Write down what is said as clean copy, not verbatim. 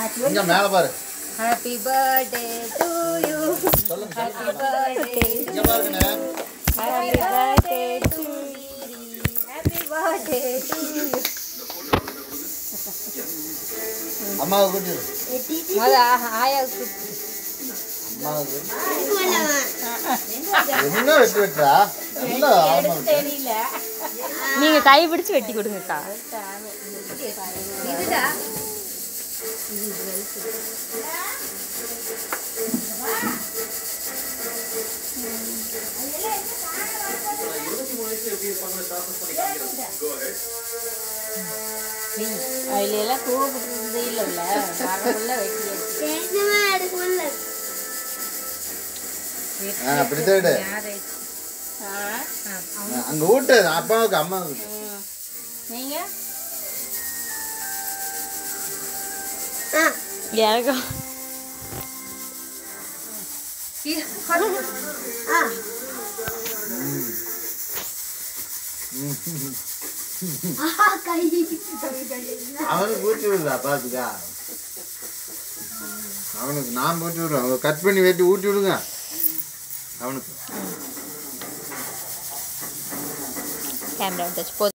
இங்க மேல பாரு. Happy birthday to you. சொல்லுங்க. Happy birthday. இங்க பாருங்கண்ணே. Happy birthday to you. Happy birthday to you. அம்மாவை கூட்டிடு. மொத ஆயாவுக்கு அம்மாவை என்ன வெட்டி வெட்டுறா? நல்லா ஆழமா வெட்டு. தெரியல. நீங்க கை பிடிச்சு வெட்டி கொடுங்கக்கா. இதுடா. அதுல எல்லாம் கூப்பிட்டு இல்ல வரக்குள்ள வெட்டி அப்படித்தான் எடு. அங்க ஊட்டு அப்பாவுக்கு அம்மாவுக்கு. நீங்க எனக்கும் அவனுக்கு ஊட்டி விடுறா பாத்துக்கா. அவனுக்கு நான் ஊட்டி விடுறேன். கட் பண்ணி வெட்டி ஊட்டி விடுங்க அவனுக்கு. Camera touch